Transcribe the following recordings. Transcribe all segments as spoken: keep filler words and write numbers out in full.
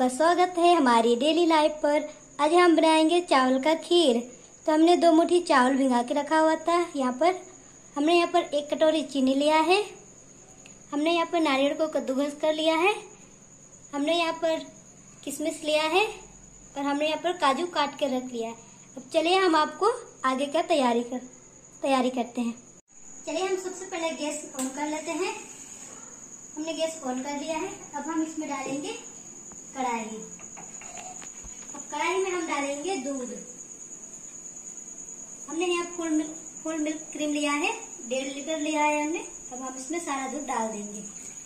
आपका स्वागत है हमारी डेली लाइफ पर। आज हम बनाएंगे चावल का खीर। तो हमने दो मुट्ठी चावल भिगा के रखा हुआ था। यहाँ पर हमने यहाँ पर एक कटोरी चीनी लिया है। हमने यहाँ पर नारियल को कद्दूकस कर लिया है। हमने यहाँ पर किशमिश लिया है और हमने यहाँ पर काजू काट के रख लिया है। अब चलिए हम आपको आगे का तैयारी कर तैयारी करते हैं। चलिए हम सबसे पहले गैस ऑन कर लेते हैं। हमने गैस ऑन कर दिया है। अब हम इसमें डालेंगे कढ़ाई। अब कढ़ाई में हम डालेंगे दूध। हमने यहाँ full milk full milk cream लिया है, डेढ़ लीटर लिया है हमने। अब हम इसमें सारा दूध डाल देंगे।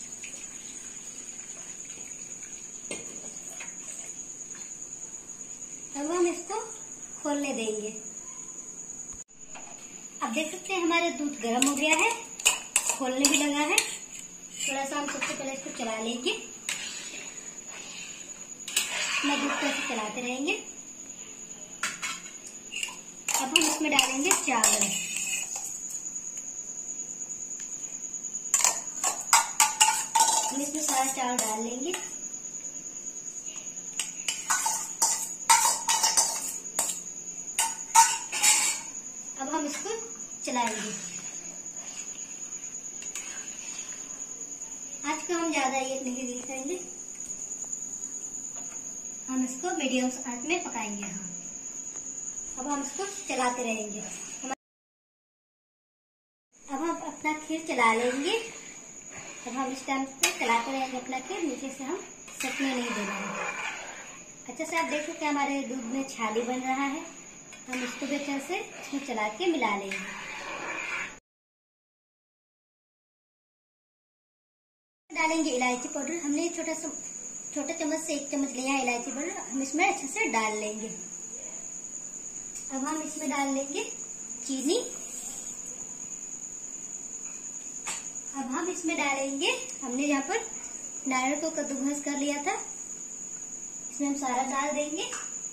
अब हम इसको खोलने देंगे। अब देख सकते हैं हमारे दूध गर्म हो गया है, खोलने भी लगा है। थोड़ा सा हम सबसे पहले इसको चला लेंगे। अपना दूध को ऐसे चलाते रहेंगे। अब हम इसमें डालेंगे चावल। हम इसमें सारा चावल डाल लेंगे। अब हम इसको चलाएंगे। आज का हम ज्यादा ये नहीं दिखाएंगे, हम इसको मीडियम आंच में पकाएंगे। हाँ, अब हम इसको चलाते रहेंगे। अब हम अपना खीर चला लेंगे। अब हम इस टाइम पे चलाते रहेंगे अपना खीर, नीचे से हम सटने नहीं देना है। अच्छा से आप देख सकते हैं हमारे दूध में छाली बन रहा है। हम इसको भी अच्छे से इसमें चला के मिला लेंगे। डालेंगे इलायची पाउडर। हमने छोटा सा छोटा चम्मच से एक चम्मच लिया है इलायची पाउडर। हम इसमें अच्छे से डाल लेंगे। अब हम इसमें डाल लेंगे चीनी। अब हम इसमें डालेंगे, हमने यहाँ पर नारियल को कद्दूकस कर लिया था, इसमें हम सारा डाल देंगे।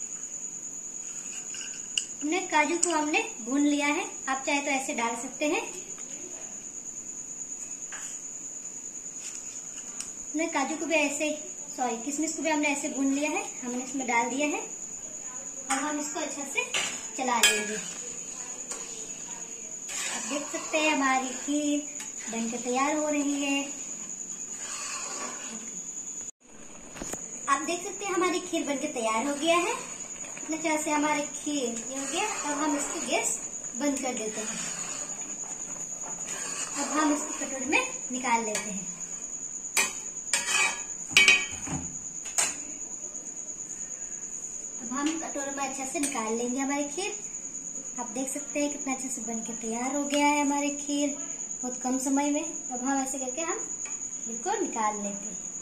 हमने काजू को हमने भून लिया है, आप चाहे तो ऐसे डाल सकते हैं। हमने काजू को भी ऐसे सॉरी किशमिश को भी हमने ऐसे भून लिया है, हमने इसमें डाल दिया है। अब हम इसको अच्छा से चला लेंगे। आप देख सकते हैं हमारी खीर बनके तैयार हो रही है। आप देख सकते हैं हमारी खीर बनके तैयार हो गया है। इतने तरह से हमारी खीर ये हो गया। अब हम इसकी गैस बंद कर देते हैं। अब हम इसको कटोरी में निकाल लेते हैं। अब हम कटोरे में अच्छा से निकाल लेंगे हमारी खीर। आप देख सकते हैं कितना अच्छे से बनके तैयार हो गया है हमारी खीर बहुत कम समय में। अब हम ऐसे करके हम खीर को निकाल लेते हैं।